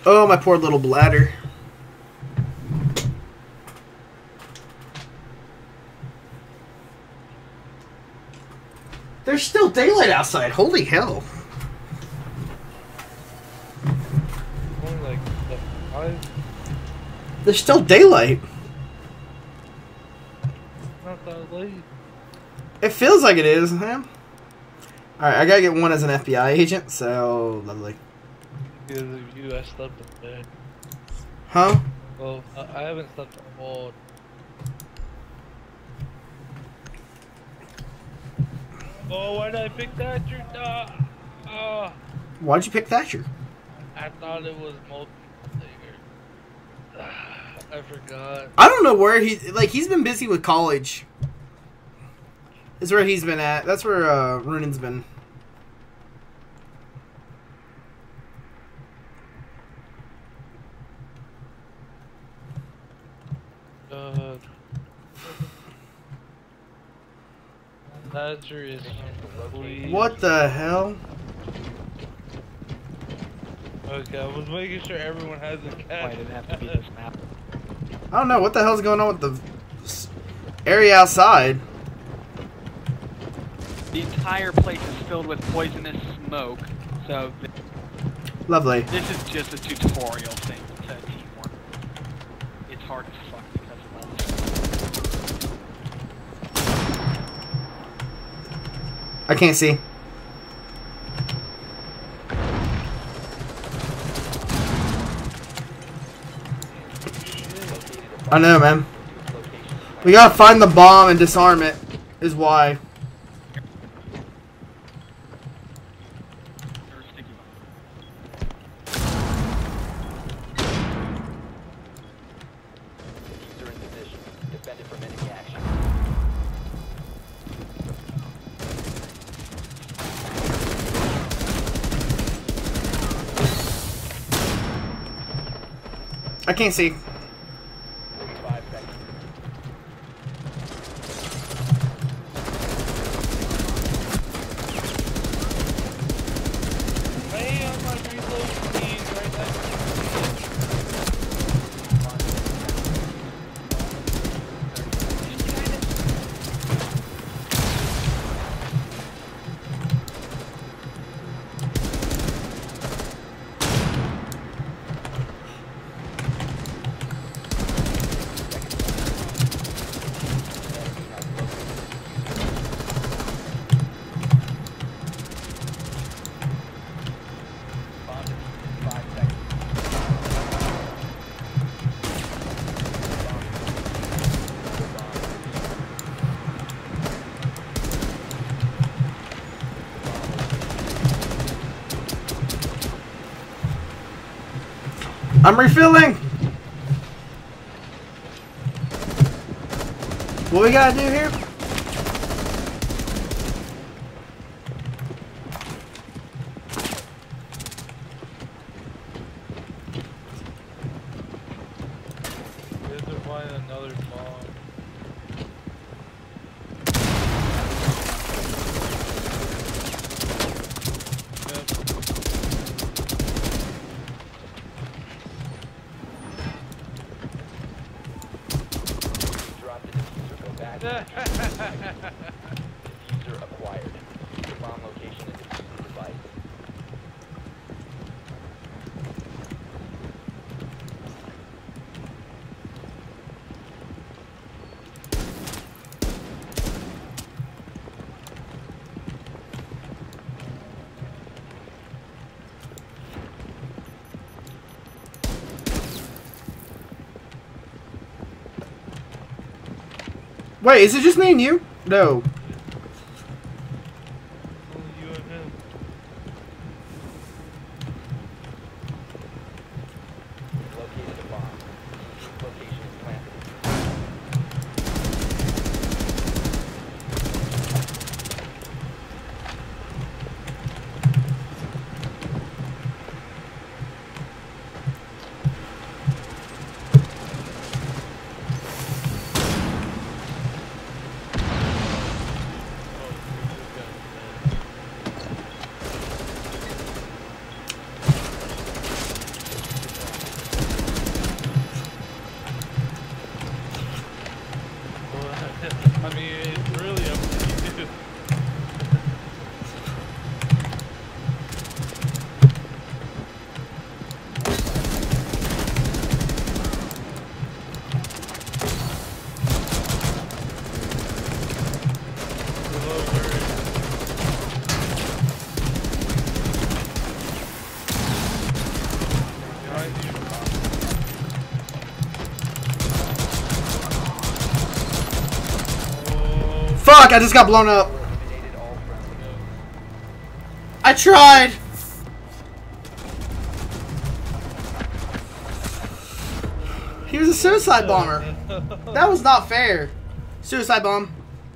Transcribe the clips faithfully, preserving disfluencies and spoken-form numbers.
Oh, my poor little bladder. There's still daylight outside. Holy hell. Only like what, five? There's still daylight. Not that late. It feels like it is, man. Alright, I gotta get one as an F B I agent, so lovely. Because of you, I slept in bed. Huh? Well, I, I haven't slept all. Oh, why did I pick Thatcher? Uh, uh, Why'd you pick Thatcher? I thought it was multiplayer. I forgot. I don't know where he... Like, he's been busy with college. Is where he's been at. That's where uh, Runan's been. Uh, Thatcher is complete. What the hell? Okay, I was making sure everyone has a cat. Why did it have to be this map? I don't know. What the hell's going on with the s- area outside? The entire place is filled with poisonous smoke, so th Lovely. this is just a tutorial thing to teamwork. It's hard as fuck because of all this. I can't see. I know, man. We gotta find the bomb and disarm it, is why. There's a sticky bomb. User in position. Defend it from enemy action. I can't see. Five seconds. Man, my reload speed right next Bomb defused in five seconds. I'm refilling! What we gotta do here? We have to find another bomb. Drop the diffuser. Go back. Yep. Diffuser acquired. The bomb location and defuse the device. Wait, is it just me and you? No. Only you and him. Located the bomb. Diffuse location is planted. Fuck, I just got blown up. Eliminated all friendly. I tried. He was a suicide bomber. That was not fair. Suicide bomb.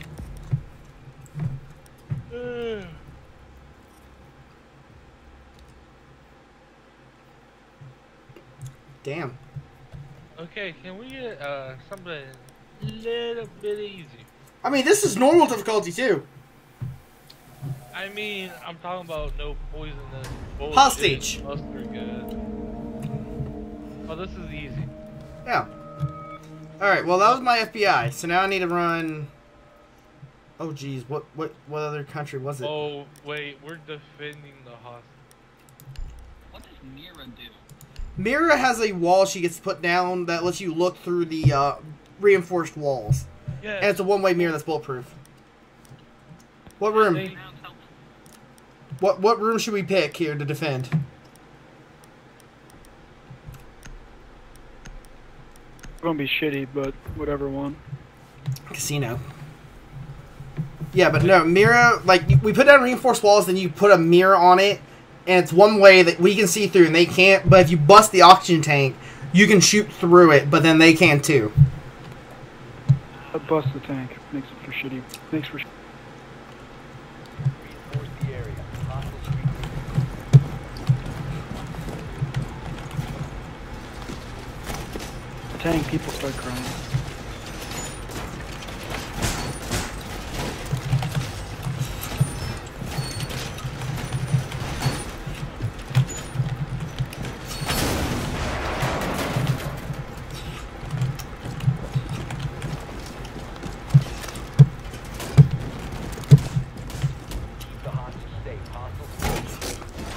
Damn. Okay, can we get uh, something a little bit easy? I mean, this is normal difficulty too. I mean, I'm talking about no poisonous bullshit. Hostage. Mustard good. Oh, this is easy. Yeah. Alright, well that was my F B I. So now I need to run... Oh geez, what what what other country was it? Oh, wait, we're defending the hostage. What does Mira do? Mira has a wall she gets put down that lets you look through the uh, reinforced walls. Yeah. And it's a one-way mirror that's bulletproof. What room? They- What what room should we pick here to defend? Gonna be shitty, but whatever one. Casino. Yeah, but no, mirror, like, we put down reinforced walls, then you put a mirror on it, and it's one way that we can see through and they can't, but if you bust the oxygen tank, you can shoot through it, but then they can too. I bust the tank. Makes it for shitty. Makes for. Sh Reinforce the area. Hostile street. tank. People start crying. Keep the hostage safe. Hostile safe.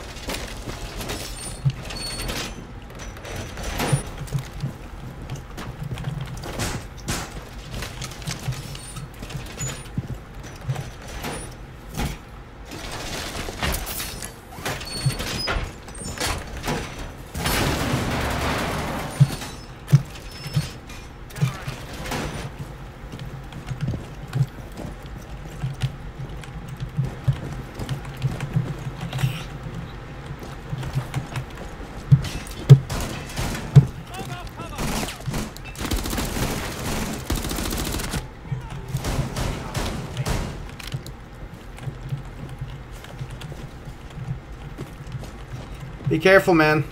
Be careful, man.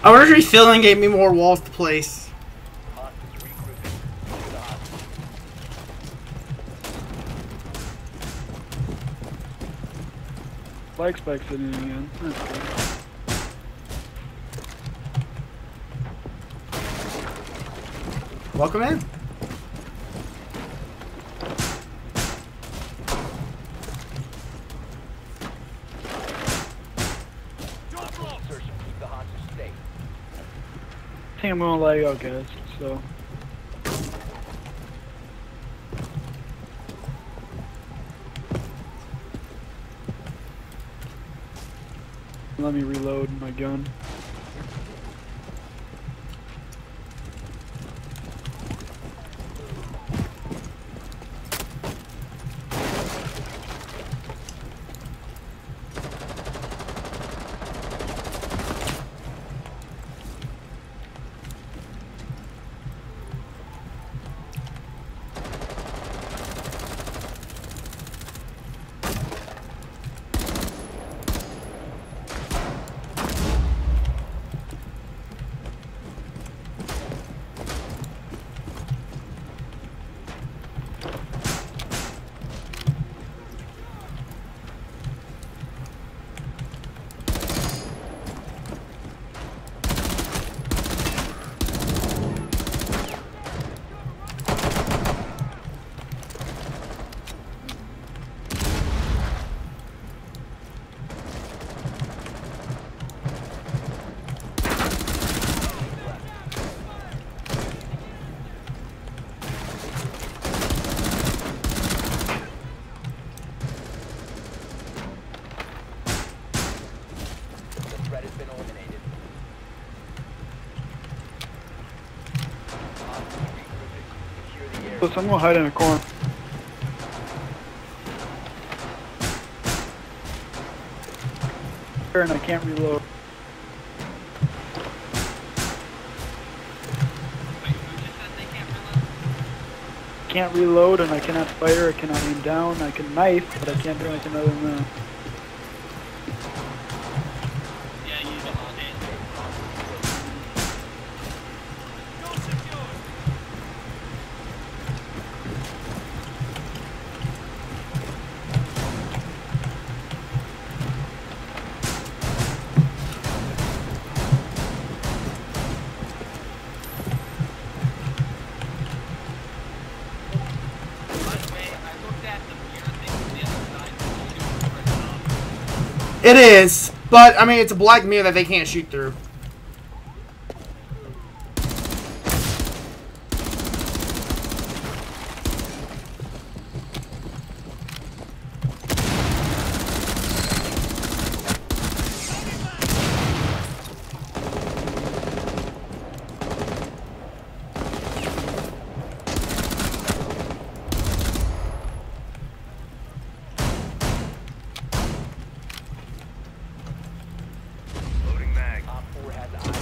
I wonder if refilling gave me more walls to place. Hostiles regrouping. Secure the hostage. Flag spike's sitting in again. That's good. Welcome in. Insertion. Keep the hostage safe. I think I'm gonna lag out, guys. So. Let me reload my gun. The threat has been eliminated. Hostiles regrouping. Secure the area. Listen, I'm gonna hide in a corner. And I can't reload. Can't reload and I cannot fire, I cannot aim down, I can knife, but I can't do anything other than that. Yeah, you just stand. By the way, I looked at the mirror thing from the other side. It's super freaking awesome. It is, but I mean, it's a black mirror that they can't shoot through.